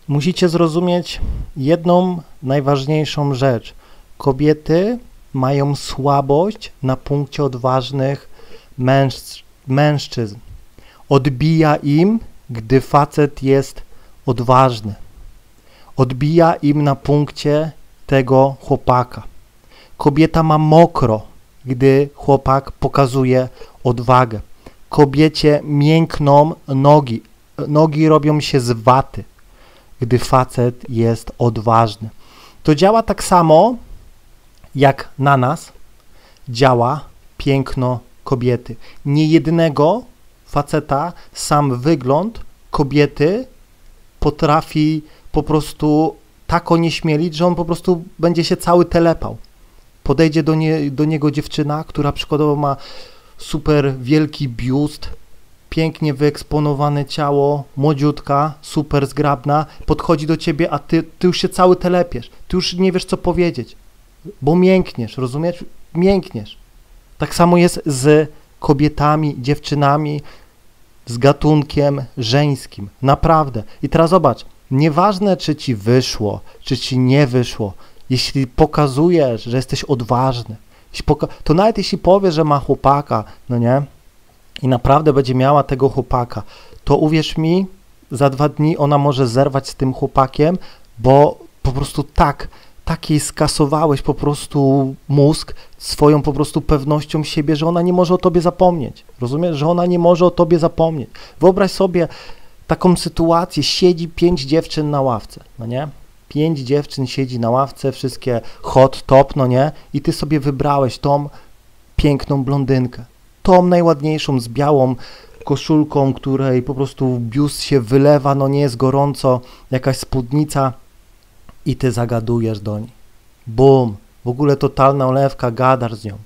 Musicie zrozumieć jedną najważniejszą rzecz. Kobiety mają słabość na punkcie odważnych mężczyzn. Odbija im, gdy facet jest odważny. Odbija im na punkcie tego chłopaka. Kobieta ma mokro, gdy chłopak pokazuje odwagę. Kobiecie miękną nogi. Nogi robią się z waty, gdy facet jest odważny. To działa tak samo, jak na nas działa piękno kobiety. Niejednego faceta sam wygląd kobiety potrafi po prostu tak onieśmielić, że on po prostu będzie się cały telepał. Podejdzie do niego dziewczyna, która przykładowo ma super wielki biust, pięknie wyeksponowane ciało, młodziutka, super zgrabna, podchodzi do ciebie, a ty już się cały telepiesz, ty już nie wiesz, co powiedzieć, bo miękniesz, rozumiesz? Miękniesz. Tak samo jest z kobietami, dziewczynami, z gatunkiem żeńskim. Naprawdę. I teraz zobacz, nieważne, czy ci wyszło, czy ci nie wyszło, jeśli pokazujesz, że jesteś odważny, to nawet jeśli powiesz, że ma chłopaka, no nie, i naprawdę będzie miała tego chłopaka, to uwierz mi, za 2 dni ona może zerwać z tym chłopakiem, bo po prostu tak jej skasowałeś po prostu mózg swoją po prostu pewnością siebie, że ona nie może o tobie zapomnieć. Rozumiesz? Że ona nie może o tobie zapomnieć. Wyobraź sobie taką sytuację, siedzi 5 dziewczyn na ławce, no nie? 5 dziewczyn siedzi na ławce, wszystkie hot, top, no nie? I ty sobie wybrałeś tą piękną blondynkę, tą najładniejszą z białą koszulką, której po prostu biust się wylewa, no nie jest gorąco, jakaś spódnica i ty zagadujesz do niej. Bum! W ogóle totalna olewka, gadasz z nią.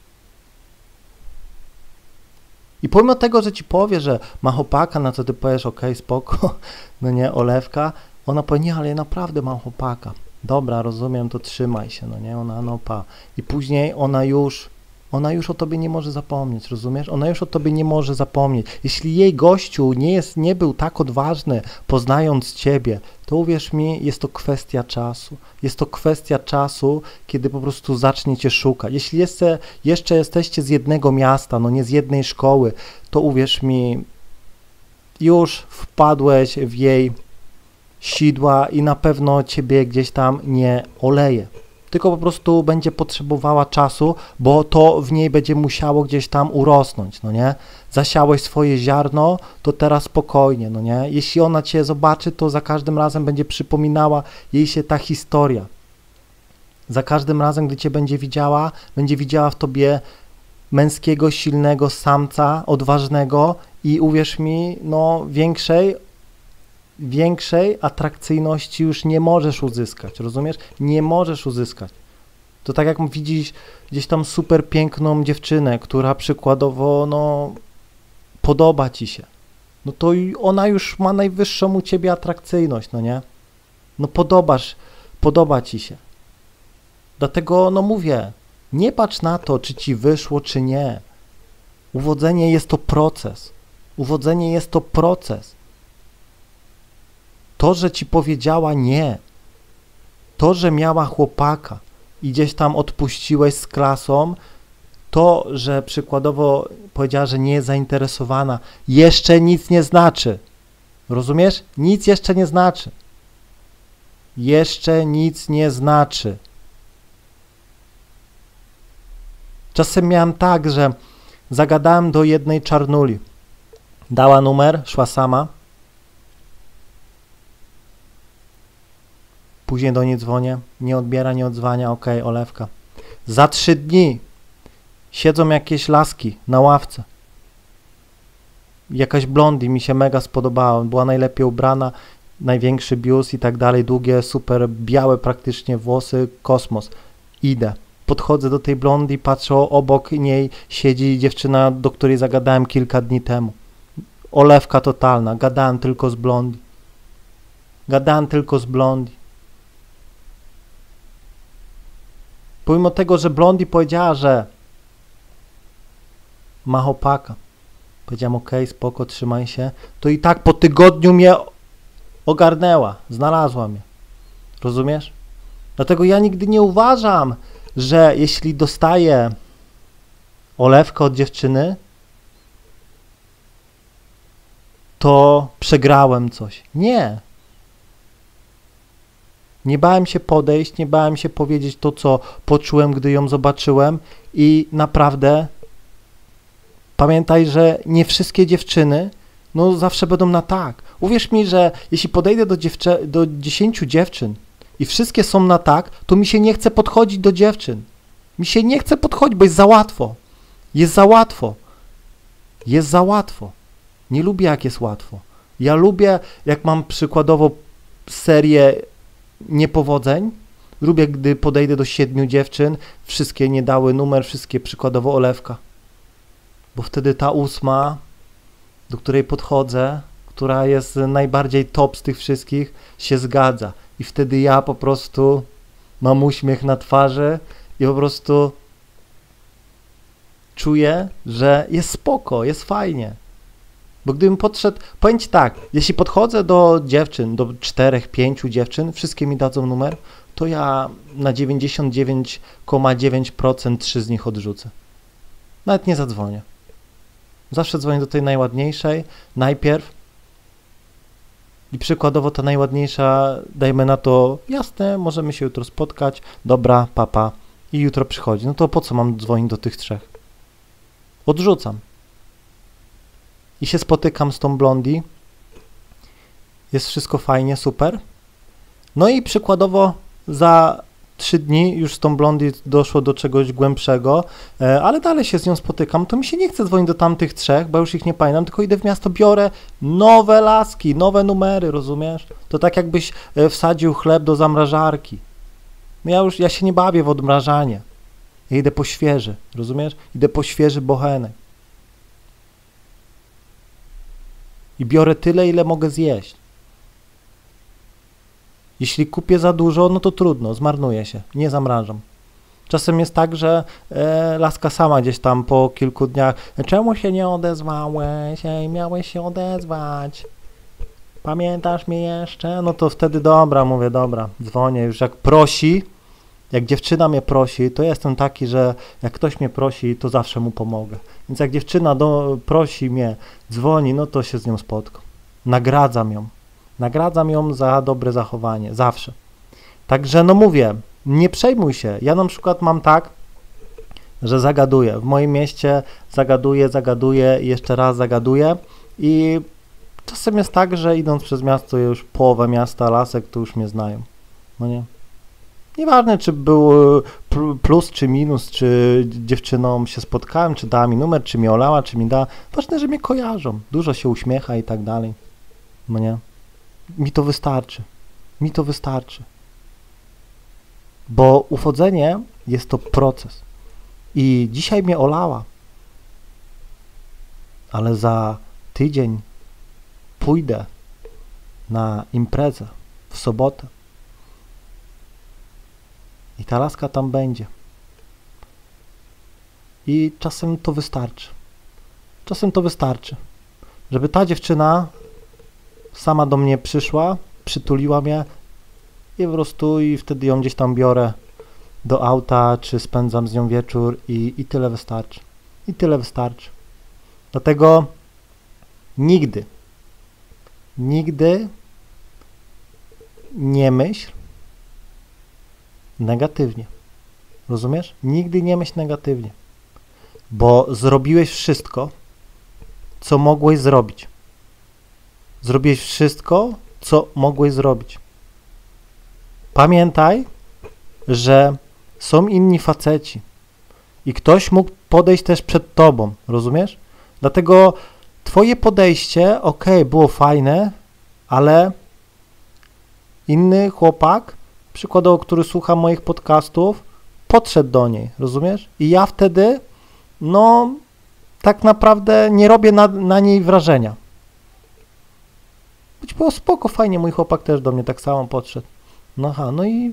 I pomimo tego, że ci powie, że ma chłopaka, na co ty powiesz, okej, spoko, no nie, olewka, ona powie, nie, ale ja naprawdę mam chłopaka. Dobra, rozumiem, to trzymaj się, no nie, ona no pa. I później ona już o tobie nie może zapomnieć, rozumiesz? Ona już o tobie nie może zapomnieć. Jeśli jej gościu nie był tak odważny, poznając ciebie, to uwierz mi, jest to kwestia czasu. Jest to kwestia czasu, kiedy po prostu zacznie cię szukać. Jeśli jeszcze jesteście z jednego miasta, no nie z jednej szkoły, to uwierz mi, już wpadłeś w jej sidła i na pewno ciebie gdzieś tam nie oleje. Tylko po prostu będzie potrzebowała czasu, bo to w niej będzie musiało gdzieś tam urosnąć, no nie? Zasiałeś swoje ziarno, to teraz spokojnie, no nie? Jeśli ona cię zobaczy, to za każdym razem będzie przypominała jej się ta historia. Za każdym razem, gdy cię będzie widziała w tobie męskiego, silnego samca, odważnego i uwierz mi, no większej atrakcyjności już nie możesz uzyskać, rozumiesz? Nie możesz uzyskać. To tak jak widzisz gdzieś tam super piękną dziewczynę, która przykładowo, no, podoba ci się, no to ona już ma najwyższą u ciebie atrakcyjność, no nie? No podoba ci się. Dlatego, no mówię, nie patrz na to, czy ci wyszło, czy nie. Uwodzenie jest to proces. Uwodzenie jest to proces. To, że ci powiedziała nie, to, że miała chłopaka i gdzieś tam odpuściłeś z klasą, to, że przykładowo powiedziała, że nie jest zainteresowana, jeszcze nic nie znaczy. Rozumiesz? Nic jeszcze nie znaczy. Jeszcze nic nie znaczy. Czasem miałem tak, że zagadałem do jednej czarnuli. Dała numer, szła sama. Później do niej dzwonię, nie odbiera, nie odzwania, okej, olewka. Za 3 dni siedzą jakieś laski na ławce. Jakaś blondi mi się mega spodobała, była najlepiej ubrana, największy biust i tak dalej, długie, super białe praktycznie włosy, kosmos. Idę. Podchodzę do tej blondi, patrzę, obok niej siedzi dziewczyna, do której zagadałem kilka dni temu. Olewka totalna, gadałem tylko z blondi. Gadałem tylko z blondi. Pomimo tego, że blondi powiedziała, że ma chłopaka, powiedziałem, okej, spoko, trzymaj się, to i tak po tygodniu mnie ogarnęła, znalazła mnie. Rozumiesz? Dlatego ja nigdy nie uważam, że jeśli dostaję olewkę od dziewczyny, to przegrałem coś. Nie. Nie bałem się podejść, nie bałem się powiedzieć to, co poczułem, gdy ją zobaczyłem i naprawdę pamiętaj, że nie wszystkie dziewczyny zawsze będą na tak. Uwierz mi, że jeśli podejdę do 10 dziewczyn i wszystkie są na tak, to mi się nie chce podchodzić do dziewczyn. Mi się nie chce podchodzić, bo jest za łatwo. Jest za łatwo. Jest za łatwo. Nie lubię, jak jest łatwo. Ja lubię, jak mam przykładowo serię niepowodzeń. Lubię, gdy podejdę do 7 dziewczyn, wszystkie nie dały numer, wszystkie przykładowo olewka. Bo wtedy ta 8, do której podchodzę, która jest najbardziej top z tych wszystkich, się zgadza. I wtedy ja po prostu mam uśmiech na twarzy i po prostu czuję, że jest spoko, jest fajnie. Bo gdybym podszedł, powiem ci tak, jeśli podchodzę do dziewczyn, do 4-5 dziewczyn, wszystkie mi dadzą numer, to ja na 99,9% 3 z nich odrzucę. Nawet nie zadzwonię. Zawsze dzwonię do tej najładniejszej najpierw i przykładowo ta najładniejsza, dajmy na to, jasne, możemy się jutro spotkać, dobra, papa, i jutro przychodzi. No to po co mam dzwonić do tych 3? Odrzucam. I się spotykam z tą blondi. Jest wszystko fajnie, super. No i przykładowo za 3 dni już z tą blondi doszło do czegoś głębszego, ale dalej się z nią spotykam, to mi się nie chce dzwonić do tamtych 3, bo już ich nie pamiętam, tylko idę w miasto, biorę nowe laski, nowe numery, rozumiesz? To tak jakbyś wsadził chleb do zamrażarki. Ja się nie bawię w odmrażanie. Ja idę po świeży, rozumiesz? Idę po świeży bochenek. I biorę tyle, ile mogę zjeść. Jeśli kupię za dużo, no to trudno, zmarnuje się, nie zamrażam. Czasem jest tak, że laska sama gdzieś tam po kilku dniach, czemu się nie odezwałeś? Ej, miałeś się odezwać. Pamiętasz mnie jeszcze? No to wtedy dobra, mówię, dobra, dzwonię już jak prosi, jak dziewczyna mnie prosi, to jestem taki, że jak ktoś mnie prosi, to zawsze mu pomogę. Więc jak dziewczyna prosi mnie, dzwoni, no to się z nią spotkam. Nagradzam ją. Nagradzam ją za dobre zachowanie, zawsze. Także no mówię, nie przejmuj się. Ja na przykład mam tak, że zagaduję. W moim mieście zagaduję i jeszcze raz zagaduję i czasem jest tak, że idąc przez miasto już połowę miasta lasek, to już mnie znają. No nie? Nieważne, czy był plus, czy minus, czy dziewczyną się spotkałem, czy dała mi numer, czy mi olała, czy mi da. Ważne, że mnie kojarzą. Dużo się uśmiecha i tak dalej. No nie? Mi to wystarczy. Mi to wystarczy. Bo uchodzenie jest to proces. I dzisiaj mnie olała. Ale za tydzień pójdę na imprezę w sobotę. I ta laska tam będzie. I czasem to wystarczy. Czasem to wystarczy. Żeby ta dziewczyna sama do mnie przyszła, przytuliła mnie i po prostu i wtedy ją gdzieś tam biorę do auta, czy spędzam z nią wieczór i tyle wystarczy. I tyle wystarczy. Dlatego nigdy nie myśl negatywnie. Rozumiesz? Nigdy nie myśl negatywnie. Bo zrobiłeś wszystko, co mogłeś zrobić. Zrobiłeś wszystko, co mogłeś zrobić. Pamiętaj, że są inni faceci i ktoś mógł podejść też przed tobą, rozumiesz? Dlatego twoje podejście, było fajne, ale inny chłopak, przykładowo, który słucha moich podcastów, podszedł do niej, rozumiesz? I ja wtedy, tak naprawdę nie robię na niej wrażenia. Być było spoko, fajnie, mój chłopak też do mnie tak samo podszedł. No i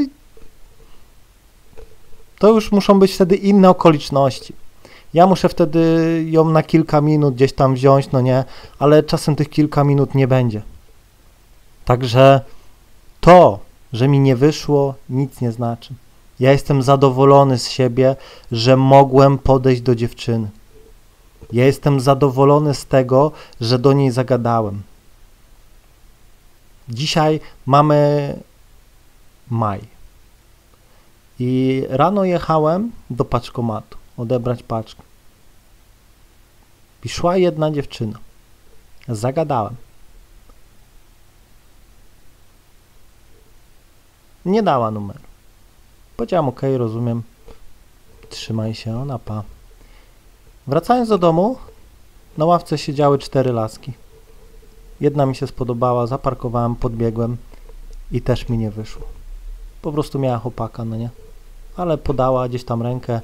to już muszą być wtedy inne okoliczności. Ja muszę wtedy ją na kilka minut gdzieś tam wziąć, ale czasem tych kilka minut nie będzie. Także to, że mi nie wyszło, nic nie znaczy. Ja jestem zadowolony z siebie, że mogłem podejść do dziewczyny. Ja jestem zadowolony z tego, że do niej zagadałem. Dzisiaj mamy maj. I rano jechałem do paczkomatu odebrać paczkę. I szła jedna dziewczyna. Zagadałem. Nie dała numeru. Powiedziałem, ok, rozumiem. Trzymaj się, ona pa. Wracając do domu, na ławce siedziały 4 laski. Jedna mi się spodobała, zaparkowałem, podbiegłem i też mi nie wyszło. Po prostu miała chłopaka, no nie? Ale podała gdzieś tam rękę,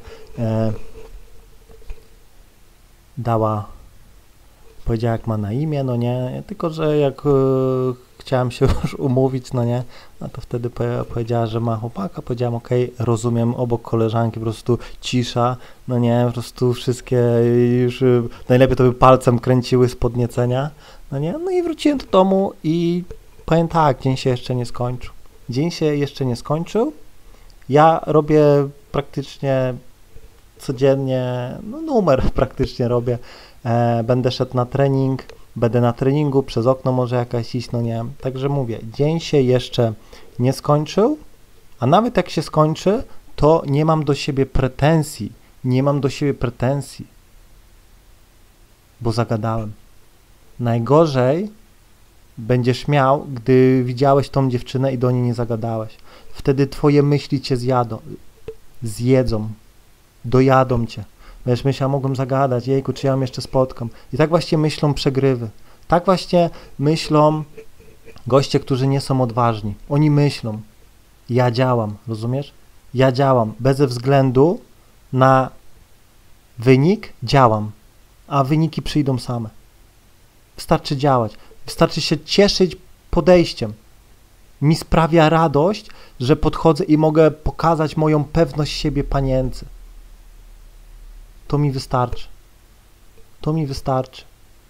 dała, powiedziała jak ma na imię, no nie? Tylko, że jak chciałem się już umówić, no nie? No to wtedy powiedziała, że ma chłopaka, powiedziałem, ok, rozumiem, obok koleżanki po prostu cisza, no nie? Po prostu wszystkie już, najlepiej to by palcem kręciły z podniecenia, no nie? No i wróciłem do domu i powiem tak, dzień się jeszcze nie skończył. Dzień się jeszcze nie skończył. Ja robię praktycznie codziennie, no numer praktycznie robię. Będę szedł na trening, będę na treningu, przez okno może jakaś iść, no nie. Także mówię, dzień się jeszcze nie skończył, a nawet jak się skończy, to nie mam do siebie pretensji. Nie mam do siebie pretensji, bo zagadałem. Najgorzej będziesz miał, gdy widziałeś tą dziewczynę i do niej nie zagadałeś. Wtedy twoje myśli cię zjedzą, dojadą cię. Wiesz, myślę, mogłem zagadać, jejku, czy ja ją jeszcze spotkam. I tak właśnie myślą przegrywy. Tak właśnie myślą goście, którzy nie są odważni. Oni myślą, ja działam, rozumiesz? Ja działam, bez względu na wynik działam, a wyniki przyjdą same. Wystarczy działać. Wystarczy się cieszyć podejściem. Mi sprawia radość, że podchodzę i mogę pokazać moją pewność siebie panience. To mi wystarczy. To mi wystarczy.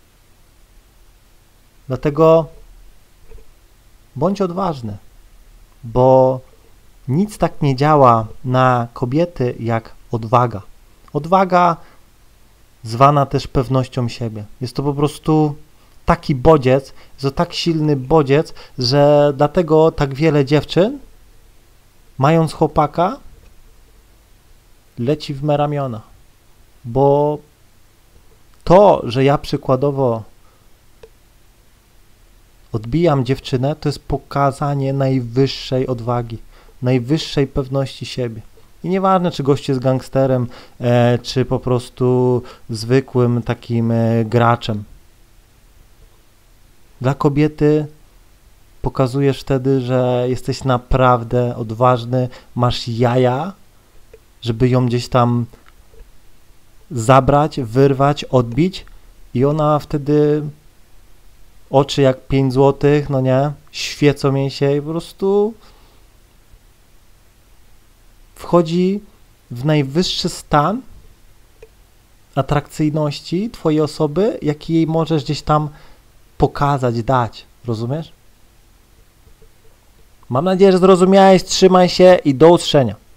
Dlatego bądź odważny, bo nic tak nie działa na kobiety jak odwaga. Odwaga zwana też pewnością siebie. Jest to po prostu taki bodziec, jest to tak silny bodziec, że dlatego tak wiele dziewczyn, mając chłopaka, leci w me ramiona. Bo to, że ja przykładowo odbijam dziewczynę, to jest pokazanie najwyższej odwagi, najwyższej pewności siebie. I nieważne, czy gość jest gangsterem, czy po prostu zwykłym takim graczem. Dla kobiety pokazujesz wtedy, że jesteś naprawdę odważny, masz jaja, żeby ją gdzieś tam zabrać, wyrwać, odbić i ona wtedy oczy jak 5 złotych, no nie, świecą jej się i po prostu wchodzi w najwyższy stan atrakcyjności twojej osoby, jaki jej możesz gdzieś tam pokazać, dać. Rozumiesz? Mam nadzieję, że zrozumiałeś, trzymaj się i do usłyszenia.